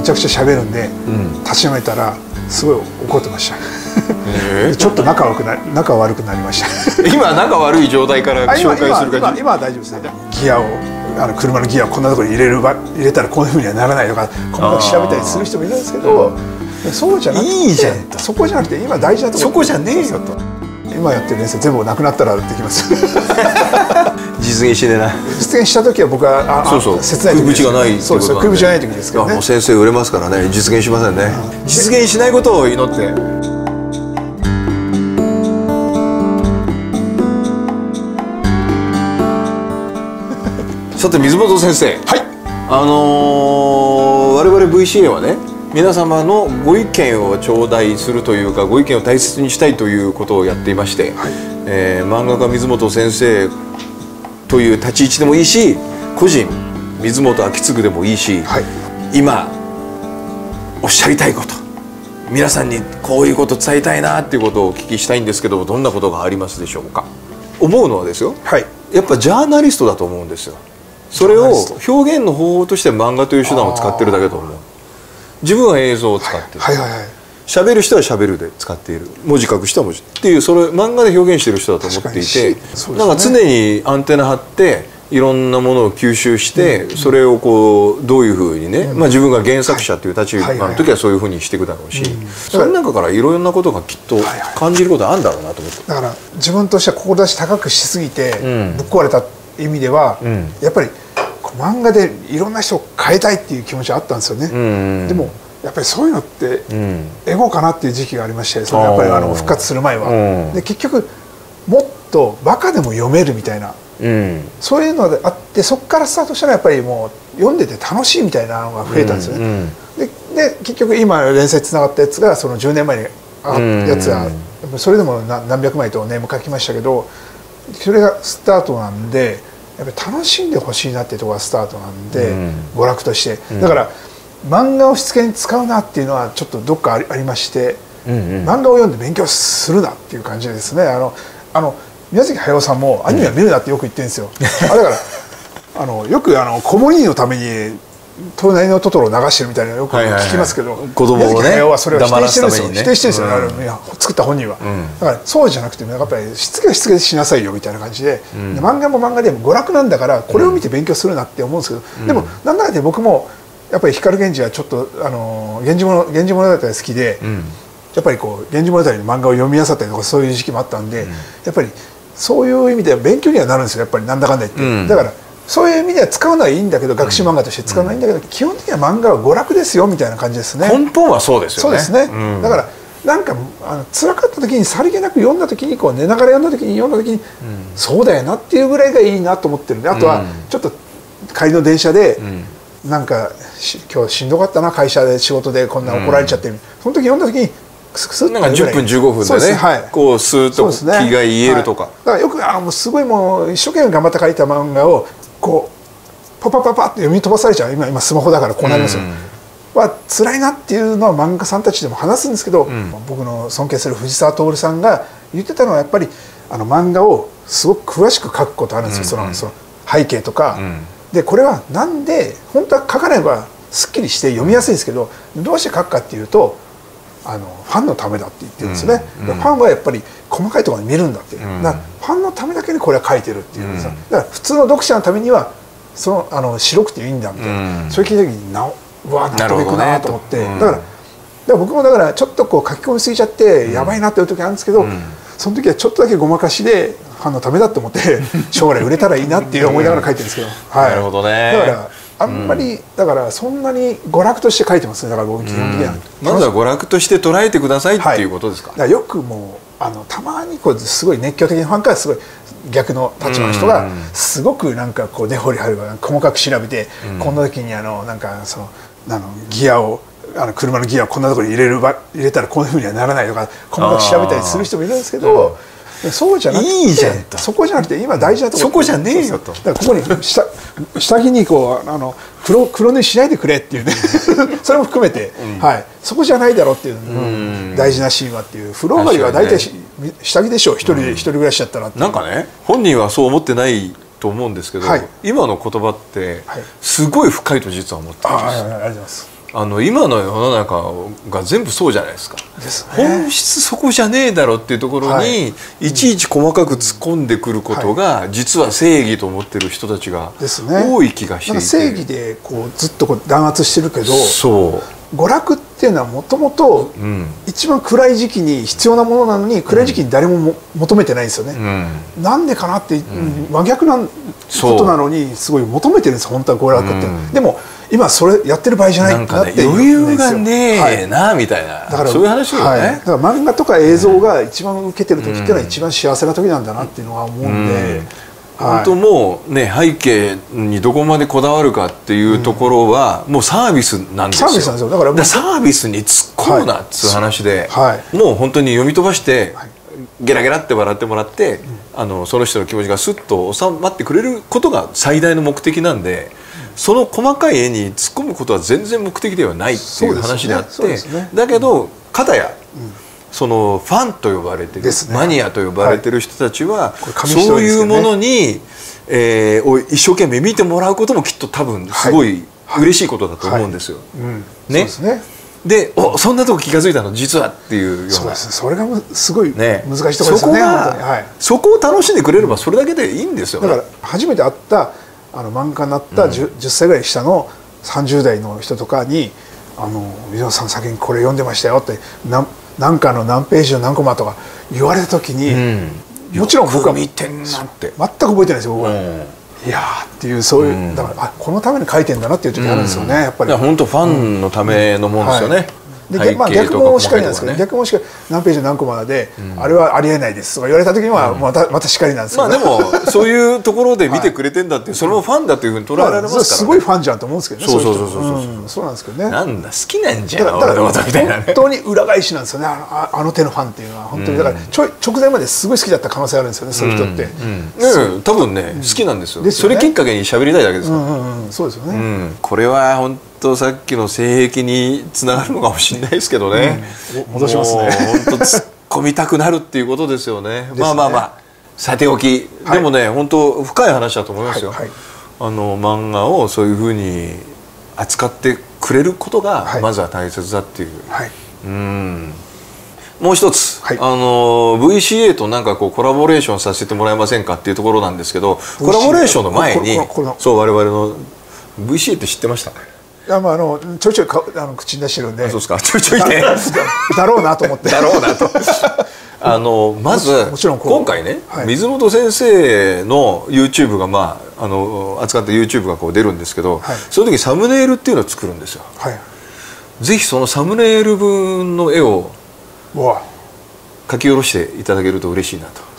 めちゃくちゃ喋るんで、立ち止めたらすごい怒ってました。ちょっと仲悪くなりました今仲悪い状態から紹介する感じ。 今は大丈夫ですね。ギアを車のギアをこんなところに入れたらこんなふうにはならないとか細かく調べたりする人もいるんですけど、そうじゃなくて、いいじゃん、そこじゃなくて今大事なところ、そこじゃねえよと。今やってる練習全部なくなったらできます実現しねえな。 実現した時は僕は切ない時です。食い口がない。そうです。食い口がない時ですけどね。 もう先生売れますからね、実現しませんね。実現しないことを祈って。さて水本先生、はい、我々 VCA はね、皆様のご意見を頂戴するというか、ご意見を大切にしたいということをやっていまして、はい、漫画家水本先生という立ち位置でもいいし、個人水本昭次でもいいし、はい、今おっしゃりたいこと、皆さんにこういうこと伝えたいなっていうことをお聞きしたいんですけど、どんなことがありますでしょうか。思うのはですよ、はい、やっぱジャーナリストだと思うんですよ。それを表現の方法として漫画という手段を使ってるだけだと思う。自分は映像を使ってる、喋る人は喋るで使っている、文字書く人は文字っていう、それ漫画で表現してる人だと思っていて、なんか常にアンテナ張っていろんなものを吸収して、それをこうどういうふうにね、まあ自分が原作者という立場の時はそういうふうにしていくだろうし、その中からいろんなことがきっと感じることあるんだろうなと思って。 だから自分としては志高くしすぎてぶっ壊れた意味では、やっぱり漫画でいろんな人を変えたいっていう気持ちはあったんですよね。でもやっぱりそういうのってエゴかなっていう時期がありまして、そのやっぱり復活する前は。で結局もっとバカでも読めるみたいな、そういうのであって、そこからスタートしたらやっぱりもう読んでて楽しいみたいなのが増えたんですよね。で結局今連載つながったやつがその10年前に上がったやつはそれでも何百枚とネーム書きましたけど、それがスタートなんで。やっぱり楽しんでほしいなっていうところがスタートなんで、娯楽として、だから漫画をしつけに使うなっていうのはちょっとどっかありまして、漫画を読んで勉強するなっていう感じですね。宮崎駿さんもアニメは見るなってよく言ってるんですよ。だからよく子守のために隣のトトロを流してるみたいなのよく聞きますけど、 子供をねはそれを否定してるんですよ。否定してるんですよ、作った本人は。だからそうじゃなくて、やっぱりしつけはしつけしなさいよみたいな感じで、漫画も漫画でも娯楽なんだからこれを見て勉強するなって思うんですけど、でもなんだかで僕もやっぱり光源氏はちょっと源氏物語が好きで、やっぱりこう源氏物語の漫画を読み漁ったりとかそういう時期もあったんで、やっぱりそういう意味では勉強にはなるんですよ、やっぱりなんだかんだ言って。だからそういう意味では使うのはいいんだけど、学習漫画として使うのはいいんだけど、基本的には漫画は娯楽ですよみたいな感じですね。 根本はそうですよね。 そうですね。だからなんか辛かった時にさりげなく読んだ時に、こう寝ながら読んだ時にそうだよなっていうぐらいがいいなと思ってるんで、あとはちょっと帰りの電車でなんか今日しんどかったな、会社で仕事でこんな怒られちゃって、その時読んだ時になんか10分15分でね、こうスーッと気が言えるとか。 だからよくもうすごいもう一生懸命頑張って書いた漫画をこうパパパパって読み飛ばされちゃう、今スマホだからこうなりますよ。は辛いなっていうのは漫画家さんたちでも話すんですけど、僕の尊敬する藤沢徹さんが言ってたのはやっぱり漫画をすごく詳しく書くことあるんですよ。その背景とかで、これはなんで本当は書かない方がすっきりして読みやすいんですけど、どうして書くかっていうとファンのためだって言ってるんですよね。ファンはやっぱり細かいところに見るんだって、だからファンのためだけにこれは書いてるっていうんですよ。だから普通の読者のためには白くていいんだみたいな、それ聞いた時に納得いくなと思って、だから僕もだからちょっとこう書き込みすぎちゃってやばいなっていう時あるんですけど、その時はちょっとだけごまかしでファンのためだと思って将来売れたらいいなっていう思いながら書いてるんですけど、 なるほどね。 だからあんまりだからそんなに娯楽として書いてますね。だから僕基本的にはまずは娯楽として捉えてくださいっていうことですか。 だからよくもうたまにこうすごい熱狂的なファンからすごい逆の立場の人がすごくなんかこう根掘り葉掘り細かく調べて、こんな時になんかギアを車のギアをこんなところに入れたらこんなふうにはならないとか細かく調べたりする人もいるんですけど、そうじゃなくて、いいじゃんと、そこじゃなくて今大事なところ、そこじゃねえよと、だからここに下着にこう黒塗りしないでくれっていうねそれも含めて、そこじゃないだろうっていう大事なシーンはっていう、風呂上がりは大体下着でしょ、一人暮らしだったら。 なんかね、本人はそう思ってないと思うんですけど、今の言葉ってすごい深いと実は思ってます。 今の世の中が全部そうじゃないですか。 ですね。 本質そこじゃねえだろっていうところに、いちいち細かく突っ込んでくることが、実は正義と思ってる人たちが多い気がしていて、 正義でこうずっとこう弾圧してるけど、 そう娯楽っていうのはもともと一番暗い時期に必要なものなのに、暗い時期に誰も求めてないんですよね。なんでかなって、真逆なことなのにすごい求めてるんです、本当は娯楽って。でも今それやってる場合じゃないなっていう、 余裕がねえなみたいな、そういう話よね。 だから漫画とか映像が一番受けてる時っていうのは一番幸せな時なんだなっていうのは思うんで、 本当もうね、背景にどこまでこだわるかっていうところはもうサービスなんですよ。 サービスなんですよ。だからサービスに突っ込むなっつう話で、もう本当に読み飛ばしてゲラゲラって笑ってもらって、その人の気持ちがスッと収まってくれることが最大の目的なんで、その細かい絵に突っ込むことは全然目的ではないっていう話であって、だけど片やそのファンと呼ばれてる、マニアと呼ばれてる人たちは、そういうものに一生懸命見てもらうこともきっと多分すごい嬉しいことだと思うんですよ。ね。で、そんなとこ気が付いたの実はっていうような。 そうですね。それがすごい難しいところですね。 そこを楽しんでくれればそれだけでいいんですよ。 だから初めて会った漫画になった 10歳ぐらい下の30代の人とかに「水野さん先にこれ読んでましたよ」って何かの何ページの何コマとか言われた時に、もちろん僕は見てんなって全く覚えてないですよ僕は。いやーっていう、そういうだからこのために書いてんだなっていう時あるんですよね、やっぱり。 本当ファンのためのもんですよね。 で逆もしかりなんですけど、逆もしかり何ページ何コマであれはありえないですとか言われた時にはまたしかりなんですけど、 でもそういうところで見てくれてんだってそれもファンだというふうに捉えられますからね。 すごいファンじゃんと思うんですけどね。 そうなんですけどね。 なんだ好きなんじゃん俺のことみたいなね。 本当に裏返しなんですよね、あの手のファンっていうのは。本当にだから直前まですごい好きだった可能性あるんですよね、そういう人って。 多分ね好きなんですよ。それきっかけに喋りたいだけですから。 そうですよね。 これは本当さっきの性癖につながるのかもしれないですけどね。 戻しますね。 本当突っ込みたくなるっていうことですよね。まあさておき、でもね本当深い話だと思いますよ。漫画をそういうふうに扱ってくれることがまずは大切だっていう。もう一つ、VCA となんかこうコラボレーションさせてもらえませんかっていうところなんですけど、コラボレーションの前にそう我々の VCA って知ってました？ ちょいちょい口に出してるんで。 そうですか。ちょいちょいね。 だろうなと思って。 だろうなと。まず今回ね、水本先生の YouTube が扱った YouTube がこう出るんですけど、その時サムネイルっていうのを作るんですよ。ぜひそのサムネイル分の絵を書き下ろしていただけると嬉しいなと。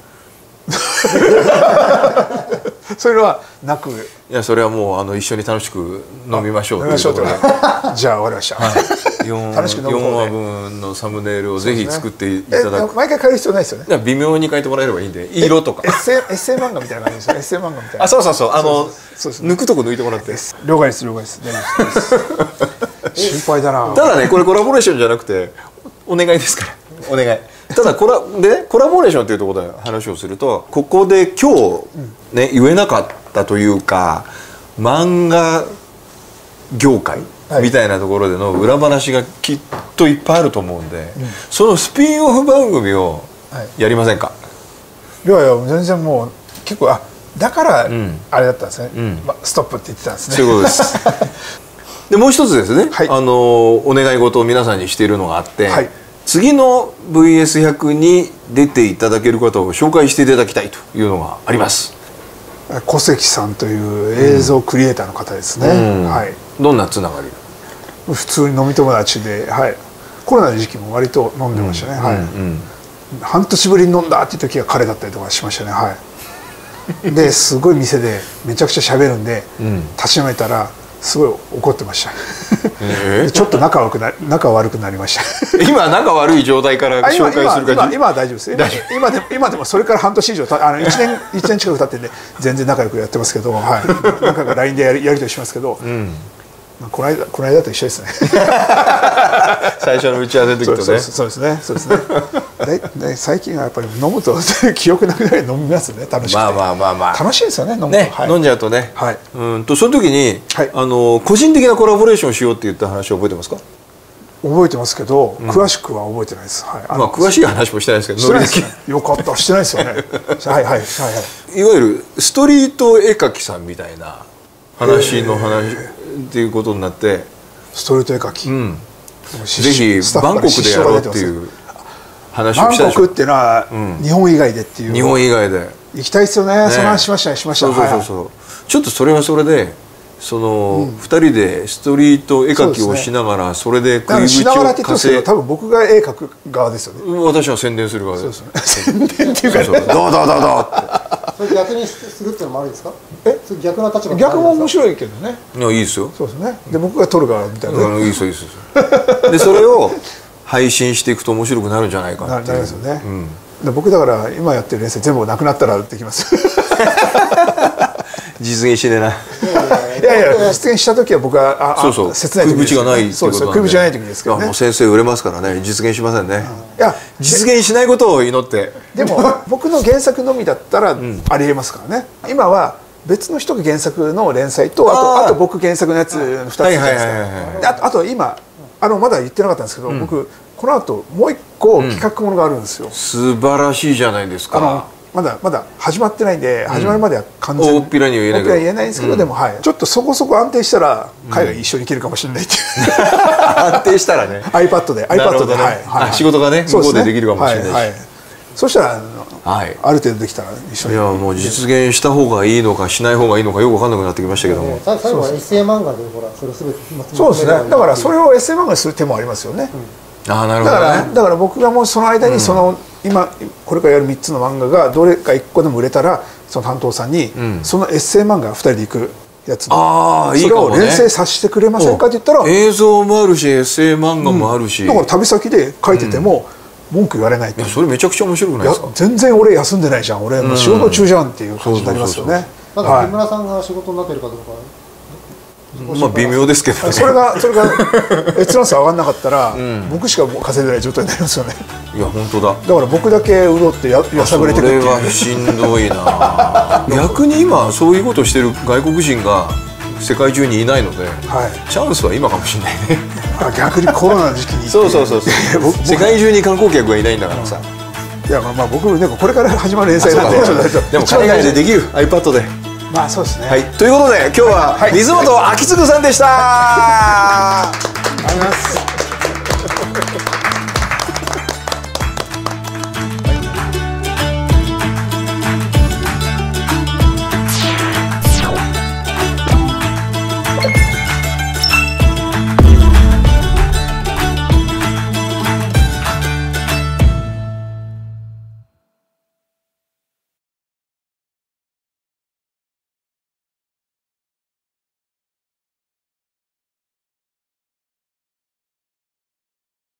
そういうのはなく、 いやそれはもう一緒に楽しく飲みましょうということで、 じゃあ終わりました。 4話分のサムネイルをぜひ作っていただく。 毎回変える必要ないですよね。 微妙に変えてもらえればいいんで、色とかエッセイ漫画みたいな感じですよ。エッセイ漫画みたいな。 そう抜くとこ抜いてもらって。 了解です。心配だな。 ただねこれコラボレーションじゃなくてお願いですから、お願い。ただコラボレーションというところで話をすると、ここで今日ね言えなかったというか、漫画業界みたいなところでの裏話がきっといっぱいあると思うんで、そのスピンオフ番組をやりませんか？ いやいや全然もう結構だからあれだったんですね。ストップって言ってたんですね。 そういうことです。でもう一つですね、お願い事を皆さんにしているのがあって、次の VS100 に出ていただける方を紹介していただきたいというのがあります。 小関さんという映像クリエイターの方ですね。 どんなつながり？ 普通に飲み友達で、コロナの時期も割と飲んでましたね。半年ぶりに飲んだっていう時が彼だったりとかしましたね。ですごい店でめちゃくちゃ喋るんで、立ち止めたらすごい怒ってました。ちょっと仲悪くなりました。 今仲悪い状態から紹介するか。 今は大丈夫です。今でもそれから半年以上1年近く経ってんで全然仲良くやってますけど、なんか LINE でやり取りしますけど、 この間と一緒ですね。 最初の打ち合わせの時とね。 そうですね。そうですね。で最近はやっぱり飲むと記憶なくなり飲みますね。楽しくて。楽しいですよね。飲むと。 ね、飲んじゃうとね。 はい。 その時に個人的なコラボレーションをしようって言った話を覚えてますか？ 覚えてますけど、詳しくは覚えてないです。はい。 詳しい話もしてないですけど。 してないですね。よかった。してないですよね。はいはい。 いわゆるストリート絵描きさんみたいな話っていうことになって。 ストリート絵描き。 ぜひバンコクでやろうっていう話をしたでしょ。 バンコクっていうのは日本以外でっていう。 日本以外で行きたいですよね。その話しました。 そう。ちょっとそれはそれで2人でストリート絵描きをしながらそれで食い口を稼い。 多分僕が絵描く側ですよね。 私は宣伝する側です。 宣伝っていうかね。 どうって。 それ逆にするっていうのもあるんですか？逆な立場。 逆も面白いけどね。 いや、いいですよ。 そうですね。で僕が撮る側みたいな。 いいですよ。でそれを配信していくと面白くなるんじゃないかっていう。 なりますよね。僕だから今やってる連載全部なくなったらできます。 実現しねえな。 いや実現した時は僕は切ない時です。 食い口がないってことなんで。 食い口がない時ですけどね。 もう先生売れますからね、実現しませんね。いや実現しないことを祈って。 でも僕の原作のみだったらありえますからね。今は別の人が原作の連載とあと僕原作のやつ2つじゃないですか。あと今まだ言ってなかったんですけど、僕この後もう一個企画ものがあるんですよ。 素晴らしいじゃないですか。 まだ始まってないんで、始まるまでは完全に大っぴらには言えないんですけど、でもちょっとそこそこ安定したら海外一緒に行けるかもしれないっていう。 安定したらね。 iPad で仕事がね向こうでできるかもしれないし。 そしたらある程度できたら一緒に。 いやもう実現した方がいいのかしない方がいいのかよく分かんなくなってきましたけども。 最後はエッセイ漫画でほらそれを全て。 そうですね。だからそれをエッセイ漫画にする手もありますよね。 なるほどね。 だから僕がもうその間に今これからやる3つの漫画がどれか1個でも売れたら、その担当さんにそのエッセイ漫画2人で行くやつ、それを連載させてくれませんかって言ったら、 映像もあるしエッセイ漫画もあるし、 だから旅先で書いてても文句言われないっていう。 それめちゃくちゃ面白くないですか？ 全然俺休んでないじゃん、俺もう仕事中じゃんっていう感じになりますよね。 ただ木村さんが仕事になってるかどうか微妙ですけどね。 それが閲覧数上がんなかったら僕しか稼いでない状態になりますよね。 いや本当だ。 だから僕だけ潤ってやさぐれてくっていう。 それはしんどいな。逆に今そういうことをしてる外国人が世界中にいないので、チャンスは今かもしれないね。 逆にコロナの時期に。 そう世界中に観光客がいないんだからさ。 いや僕ねこれから始まる連載なんで。 でも海外でできる iPad で。 まあそうですね。 はい、ということで今日は水本章嗣さんでした。 ありがとうございます。